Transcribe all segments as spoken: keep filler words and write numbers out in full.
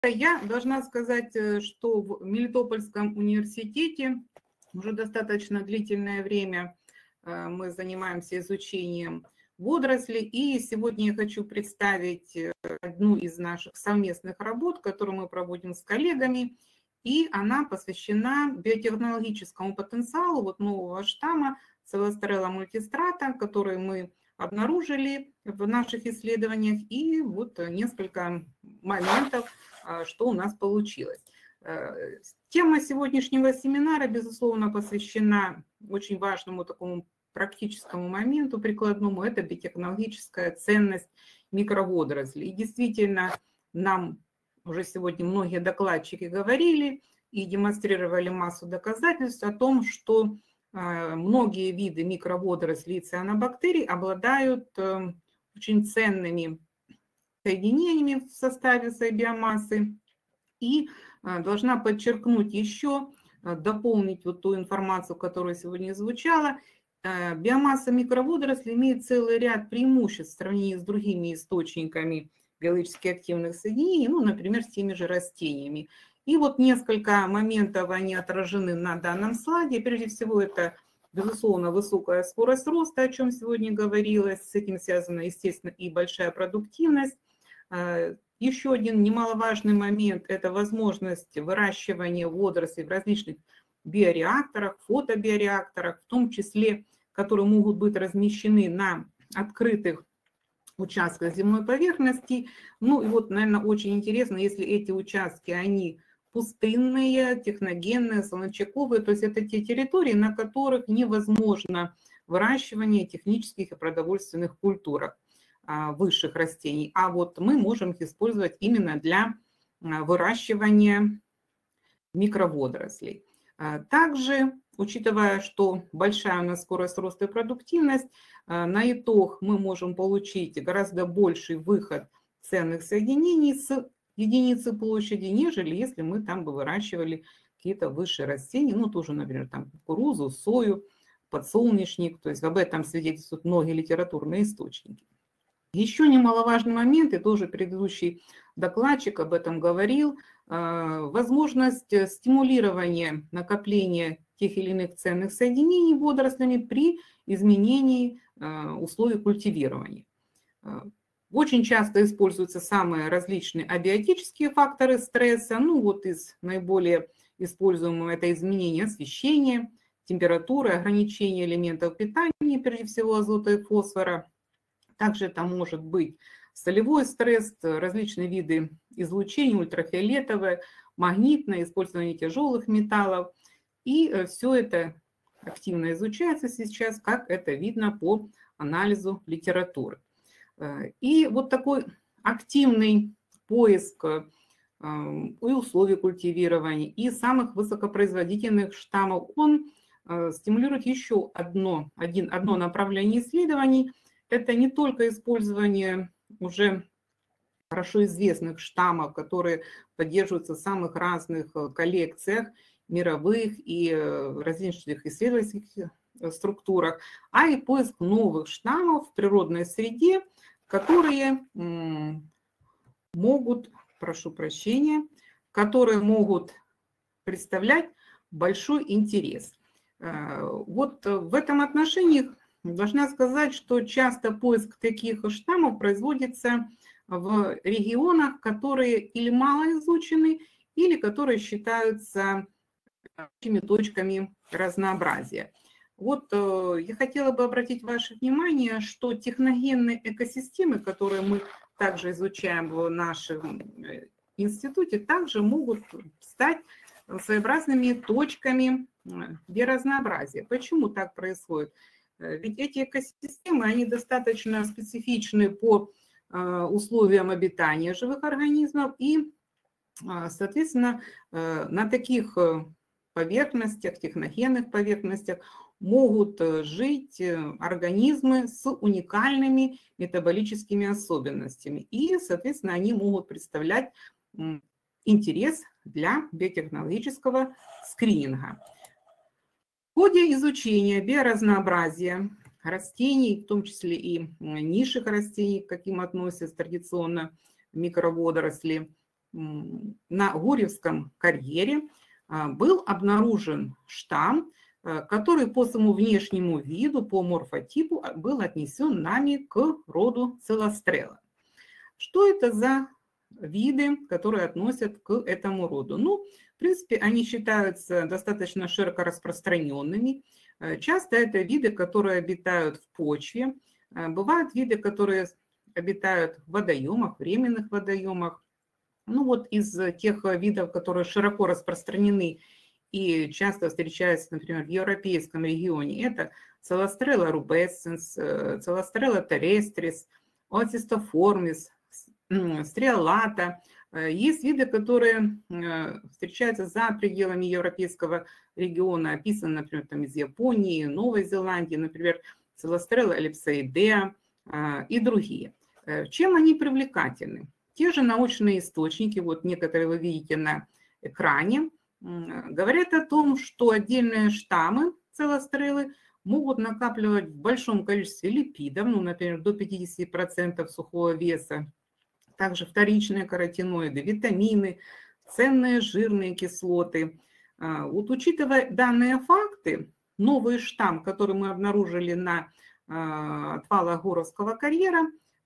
Я должна сказать, что в Мелитопольском университете уже достаточно длительное время мы занимаемся изучением водорослей. И сегодня я хочу представить одну из наших совместных работ, которую мы проводим с коллегами. И она посвящена биотехнологическому потенциалу вот нового штамма Целостерелла мультистрата, который мы обнаружили в наших исследованиях. И вот несколько моментов, что у нас получилось. Тема сегодняшнего семинара, безусловно, посвящена очень важному такому практическому моменту, прикладному. Это биотехнологическая ценность микроводорослей. И действительно, нам уже сегодня многие докладчики говорили и демонстрировали массу доказательств о том, что многие виды микроводорослей и цианобактерий обладают очень ценными соединениями в составе своей биомассы. И должна подчеркнуть еще, дополнить вот ту информацию, которая сегодня звучала. Биомасса микроводорослей имеет целый ряд преимуществ в сравнении с другими источниками биологически активных соединений, ну, например, с теми же растениями. И вот несколько моментов, они отражены на данном слайде. Прежде всего, это, безусловно, высокая скорость роста, о чем сегодня говорилось. С этим связана, естественно, и большая продуктивность. Еще один немаловажный момент – это возможность выращивания водорослей в различных биореакторах, фотобиореакторах, в том числе, которые могут быть размещены на открытых участках земной поверхности. Ну и вот, наверное, очень интересно, если эти участки, они пустынные, техногенные, солончаковые, то есть это те территории, на которых невозможно выращивание технических и продовольственных культур высших растений, а вот мы можем их использовать именно для выращивания микроводорослей. Также, учитывая, что большая у нас скорость роста и продуктивность, на итог мы можем получить гораздо больший выход ценных соединений с единицы площади, нежели если мы там бы выращивали какие-то высшие растения, ну тоже, например, там кукурузу, сою, подсолнечник, то есть об этом свидетельствуют многие литературные источники. Еще немаловажный момент, и тоже предыдущий докладчик об этом говорил, возможность стимулирования накопления тех или иных ценных соединений водорослями при изменении условий культивирования. Очень часто используются самые различные абиотические факторы стресса. Ну вот из наиболее используемых это изменение освещения, температуры, ограничение элементов питания, прежде всего азота и фосфора. Также это может быть солевой стресс, различные виды излучения, ультрафиолетовое, магнитное, использование тяжелых металлов. И все это активно изучается сейчас, как это видно по анализу литературы. И вот такой активный поиск и условий культивирования, и самых высокопроизводительных штаммов, он стимулирует еще одно, один, одно направление исследований. Это не только использование уже хорошо известных штаммов, которые поддерживаются в самых разных коллекциях мировых и различных исследовательских структурах, а и поиск новых штаммов в природной среде, которые могут, прошу прощения, которые могут представлять большой интерес. Вот в этом отношении должна сказать, что часто поиск таких штаммов производится в регионах, которые или мало изучены, или которые считаются такими точками разнообразия. Вот я хотела бы обратить ваше внимание, что техногенные экосистемы, которые мы также изучаем в нашем институте, также могут стать своеобразными точками биоразнообразия. Почему так происходит? Ведь эти экосистемы, они достаточно специфичны по условиям обитания живых организмов, и, соответственно, на таких поверхностях, техногенных поверхностях могут жить организмы с уникальными метаболическими особенностями, и, соответственно, они могут представлять интерес для биотехнологического скрининга. В ходе изучения биоразнообразия растений, в том числе и низших растений, к каким относятся традиционно микроводоросли, на Гурьевском карьере был обнаружен штамм, который по своему внешнему виду, по морфотипу был отнесен нами к роду целострела. Что это за виды, которые относят к этому роду? Ну, в принципе, они считаются достаточно широко распространенными. Часто это виды, которые обитают в почве. Бывают виды, которые обитают в водоемах, временных водоемах. Ну вот из тех видов, которые широко распространены и часто встречаются, например, в европейском регионе, это Целострелла рубесценс, Целострелла террестрис, Оцистоформис, Стриолата. Есть виды, которые встречаются за пределами европейского региона, описаны, например, там из Японии, Новой Зеландии, например, Целострелла эллипсоидеа и другие. Чем они привлекательны? Те же научные источники, вот некоторые вы видите на экране, говорят о том, что отдельные штаммы целостреллы могут накапливать в большом количестве липидов, ну, например, до пятидесяти процентов сухого веса, также вторичные каротиноиды, витамины, ценные жирные кислоты. Вот учитывая данные факты, новый штамм, который мы обнаружили на отвалах Гурьевского карьера,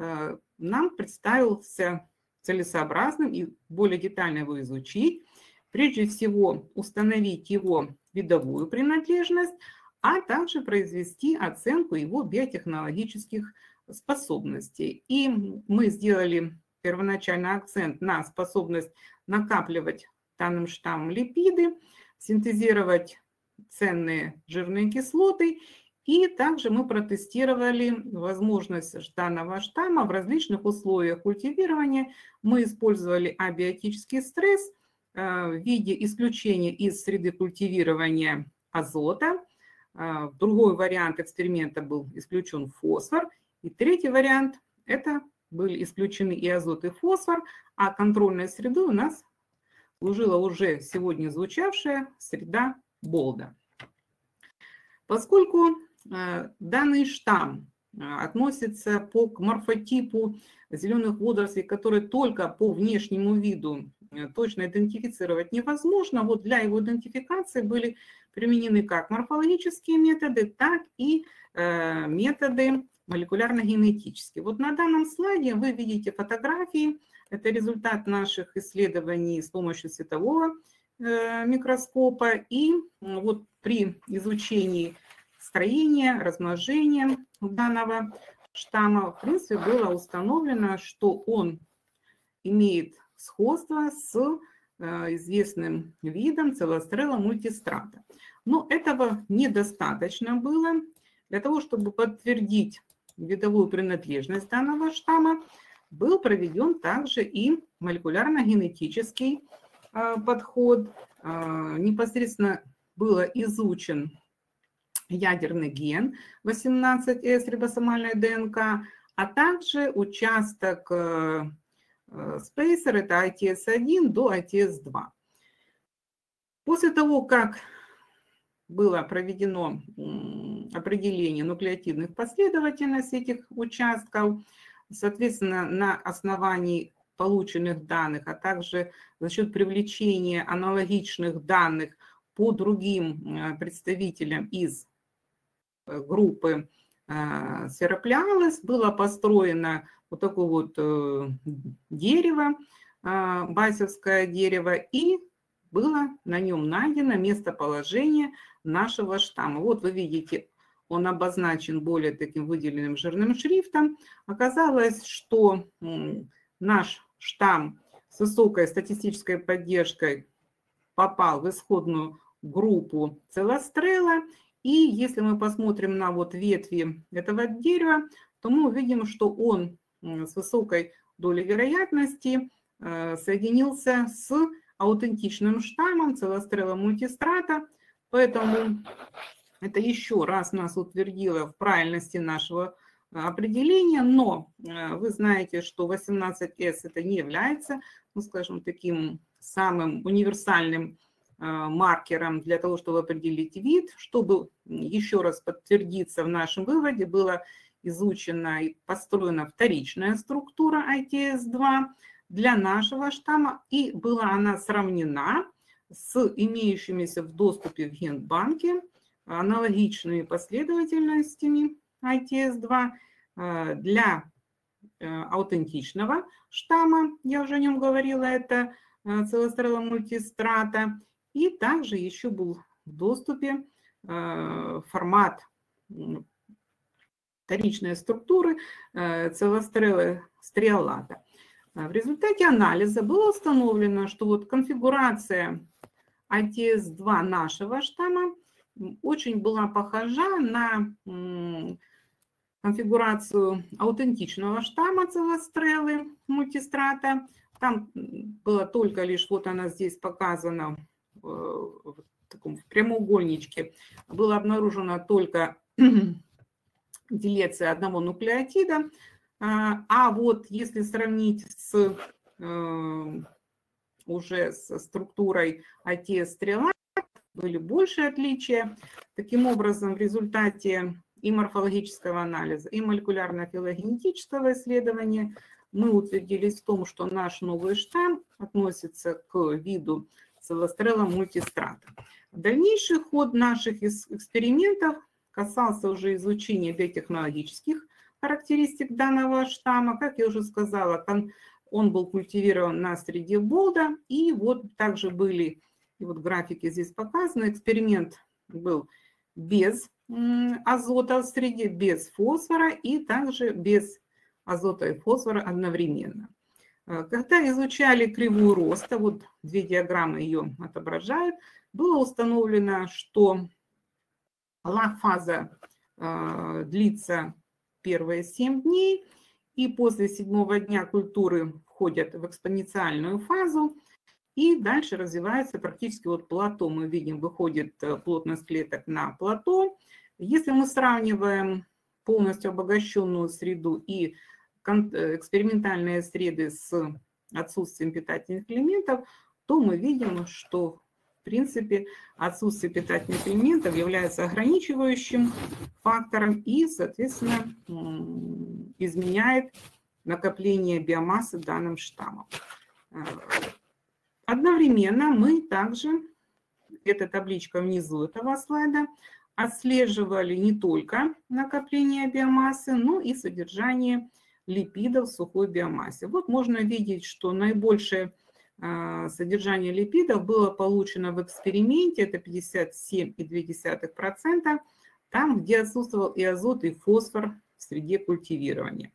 нам представился целесообразным и более детально его изучить. Прежде всего установить его видовую принадлежность, а также произвести оценку его биотехнологических способностей. И мы сделали первоначальный акцент на способность накапливать данным штаммом липиды, синтезировать ценные жирные кислоты. И также мы протестировали возможность данного штамма в различных условиях культивирования. Мы использовали абиотический стресс в виде исключения из среды культивирования азота. Другой вариант эксперимента был исключен фосфор. И третий вариант – это были исключены и азот, и фосфор, а контрольной средой у нас служила уже сегодня звучавшая среда Болда. Поскольку данный штамм относится по к морфотипу зеленых водорослей, которые только по внешнему виду точно идентифицировать невозможно, вот для его идентификации были применены как морфологические методы, так и э, методы молекулярно-генетические. Вот на данном слайде вы видите фотографии, это результат наших исследований с помощью светового э, микроскопа, и вот при изучении строения, размножения данного штамма, в принципе, было установлено, что он имеет сходство с известным видом Целострелла мультистрата. Но этого недостаточно было. Для того, чтобы подтвердить видовую принадлежность данного штамма, был проведен также и молекулярно-генетический подход. Непосредственно было изучен ядерный ген восемнадцать эс рибосомальной ДНК, а также участок спейсер, это ай ти эс один до ай ти эс два. После того, как было проведено определение нуклеотидных последовательностей этих участков, соответственно, на основании полученных данных, а также за счет привлечения аналогичных данных по другим представителям из группы Spheropliales, было построено вот такое вот дерево, басевское дерево, и было на нем найдено местоположение нашего штамма. Вот вы видите, он обозначен более таким выделенным жирным шрифтом. Оказалось, что наш штамм с высокой статистической поддержкой попал в исходную группу Целострелла. И если мы посмотрим на вот ветви этого дерева, то мы увидим, что он с высокой долей вероятности соединился с аутентичным штаммом Целострелла мультистрата. Поэтому это еще раз нас утвердило в правильности нашего определения. Но вы знаете, что восемнадцать эс это не является, ну, скажем, таким самым универсальным маркером для того, чтобы определить вид. Чтобы еще раз подтвердиться в нашем выводе, была изучена и построена вторичная структура ай ти эс два. для нашего штамма, и была она сравнена с имеющимися в доступе в Генбанке аналогичными последовательностями ай ти эс два для аутентичного штамма, я уже о нем говорила, это Целострелла мультистрата, и также еще был в доступе формат вторичной структуры Целостреллы стриолата. В результате анализа было установлено, что вот конфигурация ай ти эс два нашего штамма очень была похожа на конфигурацию аутентичного штамма Целостреллы мультистрата. Там было только лишь, вот она здесь показана в таком прямоугольничке, было обнаружено только делеция одного нуклеотида. А вот если сравнить с уже с структурой ай ти эс-стрела, были большие отличия. Таким образом, в результате и морфологического анализа, и молекулярно-филогенетического исследования мы утвердились в том, что наш новый штамм относится к виду Целострелла мультистрата. Дальнейший ход наших экспериментов касался уже изучения биотехнологических характеристик данного штамма. Как я уже сказала, он был культивирован на среде Болда, и вот также были, и вот графики здесь показаны, эксперимент был без азота в среде, без фосфора и также без азота и фосфора одновременно. Когда изучали кривую роста, вот две диаграммы ее отображают, было установлено, что лаг-фаза э, длится первые семь дней, и после седьмого дня культуры входят в экспоненциальную фазу, и дальше развивается практически вот плато. Мы видим, выходит плотность клеток на плато. Если мы сравниваем полностью обогащенную среду и экспериментальные среды с отсутствием питательных элементов, то мы видим, что в принципе отсутствие питательных элементов является ограничивающим фактором и, соответственно, изменяет накопление биомассы данным штаммом. Одновременно мы также, эта табличка внизу этого слайда, отслеживали не только накопление биомассы, но и содержание липидов в сухой биомассе. Вот можно видеть, что наибольшее содержание липидов было получено в эксперименте, это пятьдесят семь и две десятых процента, там, где отсутствовал и азот, и фосфор в среде культивирования.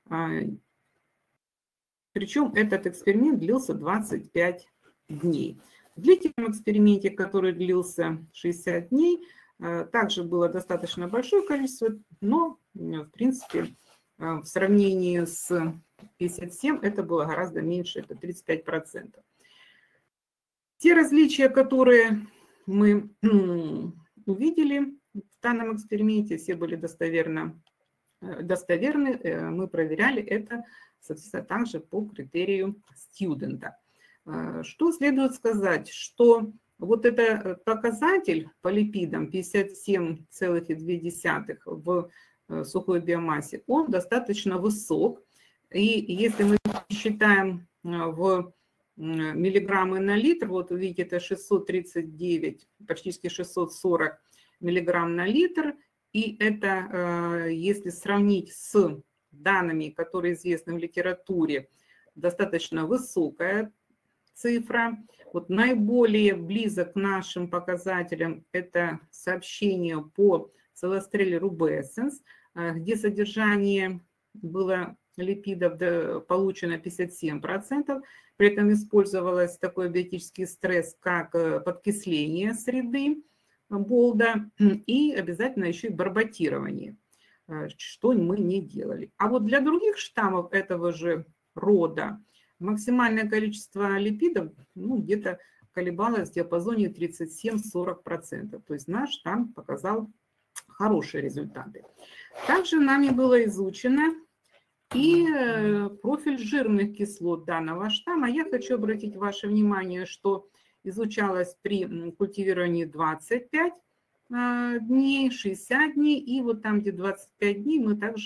Причем этот эксперимент длился двадцать пять дней. В длительном эксперименте, который длился шестьдесят дней, также было достаточно большое количество, но, в принципе, в сравнении с пятьдесят семь это было гораздо меньше, это тридцать пять процентов. Те различия, которые мы увидели в данном эксперименте, все были достоверно, достоверны, мы проверяли это, соответственно, также по критерию студента. Что следует сказать, что вот этот показатель по липидам пятьдесят семь целых две десятых в сухой биомассе, он достаточно высок. И если мы считаем в миллиграммы на литр, вот вы видите, это шестьсот тридцать девять, почти шестьсот сорок миллиграмм на литр. И это, если сравнить с данными, которые известны в литературе, достаточно высокая цифра. Вот наиболее близок к нашим показателям это сообщение по Целострелле рубесценс, где содержание было липидов получено пятьдесят семь процентов, при этом использовалось такой биотический стресс, как подкисление среды Болда и обязательно еще и барботирование, что мы не делали. А вот для других штаммов этого же рода максимальное количество липидов ну, где-то колебалось в диапазоне тридцать семь — сорок процентов. То есть наш штамм показал хорошие результаты. Также нами было изучено и профиль жирных кислот данного штамма. Я хочу обратить ваше внимание, что изучалось при культивировании двадцать пять дней, шестьдесят дней, и вот там, где двадцать пять дней, мы также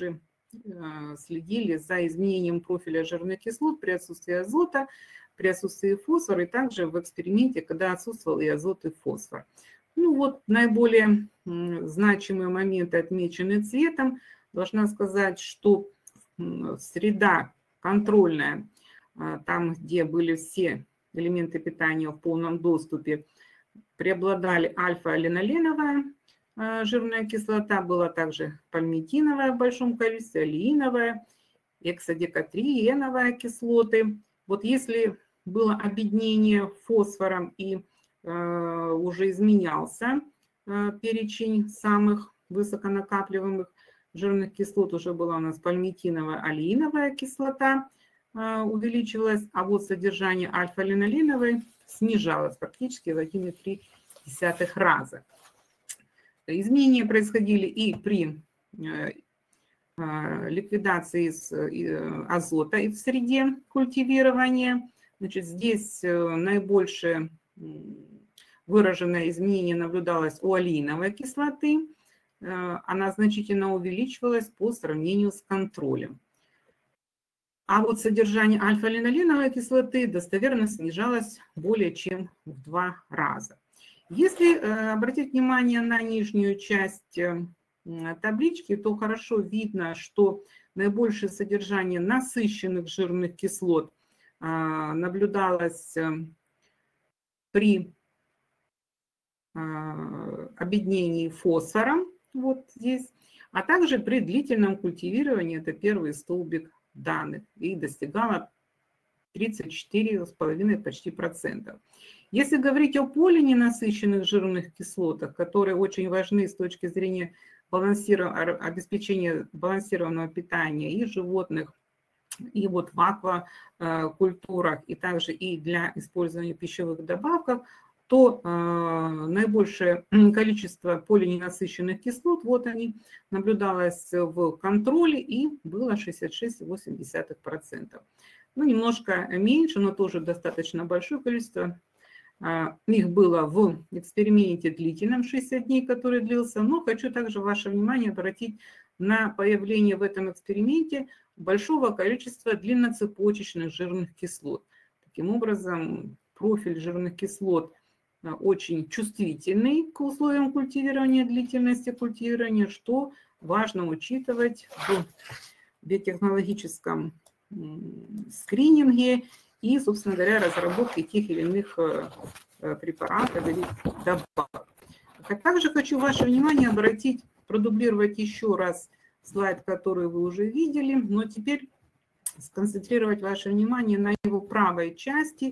следили за изменением профиля жирных кислот при отсутствии азота, при отсутствии фосфора, и также в эксперименте, когда отсутствовал и азот, и фосфор. Ну вот наиболее значимые моменты отмечены цветом. Должна сказать, что среда контрольная, там, где были все элементы питания в полном доступе, преобладали альфа-линоленовая жирная кислота, была также пальмитиновая в большом количестве, алииновая, эксодекатриеновая кислоты. Вот если было объединение фосфором и э, уже изменялся э, перечень самых высоконакапливаемых жирных кислот, уже была у нас пальмитиновая, алииновая кислота, э, увеличивалась, а вот содержание альфа-линоленовой снижалось практически в один и три десятых раза. Изменения происходили и при э, э, ликвидации из, э, азота в среде культивирования. Значит, здесь наибольшее выраженное изменение наблюдалось у алииновой кислоты. Она значительно увеличивалась по сравнению с контролем. А вот содержание альфа-линоленовой кислоты достоверно снижалось более чем в два раза. Если обратить внимание на нижнюю часть таблички, то хорошо видно, что наибольшее содержание насыщенных жирных кислот наблюдалось при объединении фосфором, вот здесь, а также при длительном культивировании, это первый столбик данных, и достигало тридцать четыре и пять десятых почти процентов. Если говорить о полиненасыщенных жирных кислотах, которые очень важны с точки зрения обеспечения балансированного питания и животных, и вот в аквакультурах, и также и для использования пищевых добавок, то э, наибольшее количество полиненасыщенных кислот, вот они, наблюдалось в контроле и было шестьдесят шесть и восемь десятых процента. Ну, немножко меньше, но тоже достаточно большое количество. Э, их было в эксперименте длительном шестьдесят дней, который длился, но хочу также ваше внимание обратить на появление в этом эксперименте большого количества длинноцепочечных жирных кислот. Таким образом, профиль жирных кислот очень чувствительный к условиям культивирования, длительности культивирования, что важно учитывать в биотехнологическом скрининге и, собственно говоря, разработке тех или иных препаратов или добавок. Также хочу ваше внимание обратить, продублировать еще раз слайд, который вы уже видели, но теперь сконцентрировать ваше внимание на его правой части,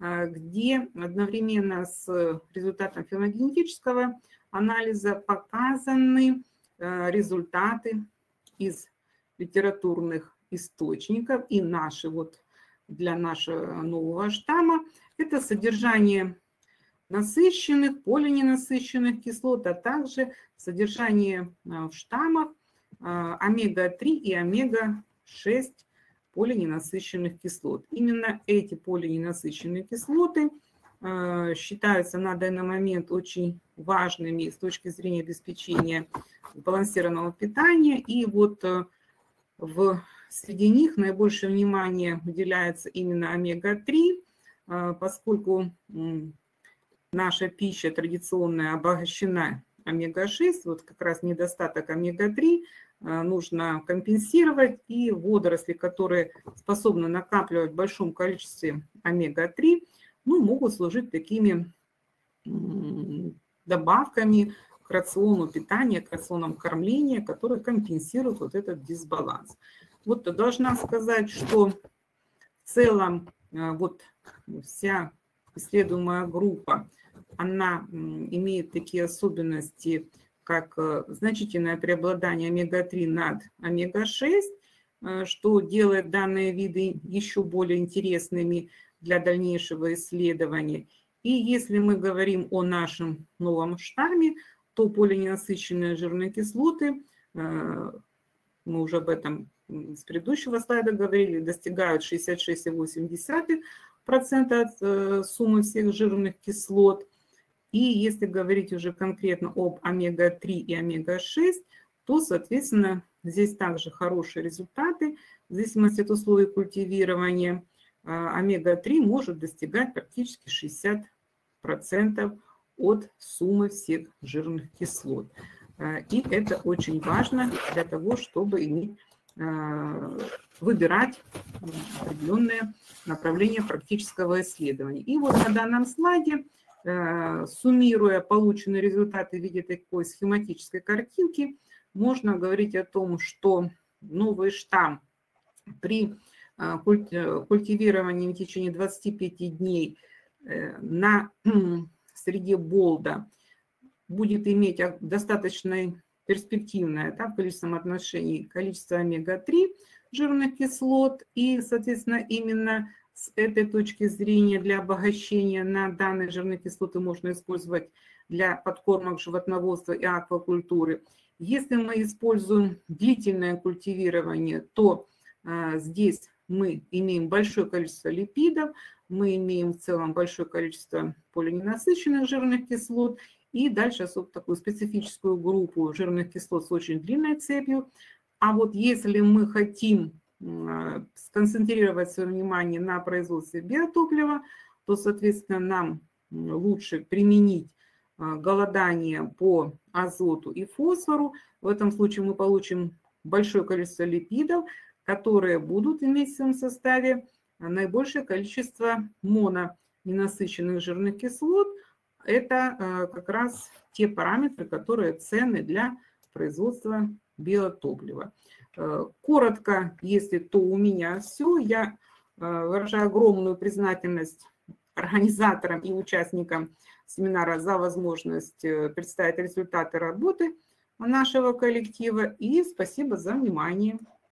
где одновременно с результатом филогенетического анализа показаны результаты из литературных источников и наши вот для нашего нового штамма. Это содержание насыщенных, полиненасыщенных кислот, а также содержание в штаммах омега три и омега шесть полиненасыщенных кислот. Именно эти полиненасыщенные кислоты э, считаются на данный момент очень важными с точки зрения обеспечения сбалансированного питания. И вот э, в, среди них наибольшее внимание уделяется именно омега три, э, поскольку э, наша пища традиционная обогащена омега шесть, вот как раз недостаток омега три нужно компенсировать, и водоросли, которые способны накапливать в большом количестве омега три, ну, могут служить такими добавками к рациону питания, к рационам кормления, которые компенсируют вот этот дисбаланс. Вот должна сказать, что в целом вот вся исследуемая группа, она имеет такие особенности, как значительное преобладание омега три над омега шесть, что делает данные виды еще более интересными для дальнейшего исследования. И если мы говорим о нашем новом штамме, то полиненасыщенные жирные кислоты, мы уже об этом с предыдущего слайда говорили, достигают шестьдесят шесть и восемь десятых процента от суммы всех жирных кислот. И если говорить уже конкретно об омега три и омега шесть, то, соответственно, Здесь также хорошие результаты. В зависимости от условий культивирования омега три может достигать практически шестьдесят процентов от суммы всех жирных кислот. И это очень важно для того, чтобы иметь, выбирать определенные направления практического исследования. И вот на данном слайде, суммируя полученные результаты в виде такой схематической картинки, можно говорить о том, что новый штамм при культивировании в течение двадцати пяти дней на среде болда будет иметь достаточно перспективное, да, в количественном отношении количество омега три жирных кислот. И, соответственно, именно с этой точки зрения для обогащения на данные жирные кислоты можно использовать для подкормок животноводства и аквакультуры. Если мы используем длительное культивирование, то а, здесь мы имеем большое количество липидов, мы имеем в целом большое количество полиненасыщенных жирных кислот и дальше особо такую специфическую группу жирных кислот с очень длинной цепью. А вот если мы хотим сконцентрировать свое внимание на производстве биотоплива, то, соответственно, нам лучше применить голодание по азоту и фосфору. В этом случае мы получим большое количество липидов, которые будут иметь в своем составе наибольшее количество мононенасыщенных жирных кислот. Это как раз те параметры, которые ценны для производства биотоплива. Коротко, если то у меня все. Я выражаю огромную признательность организаторам и участникам семинара за возможность представить результаты работы нашего коллектива. И спасибо за внимание.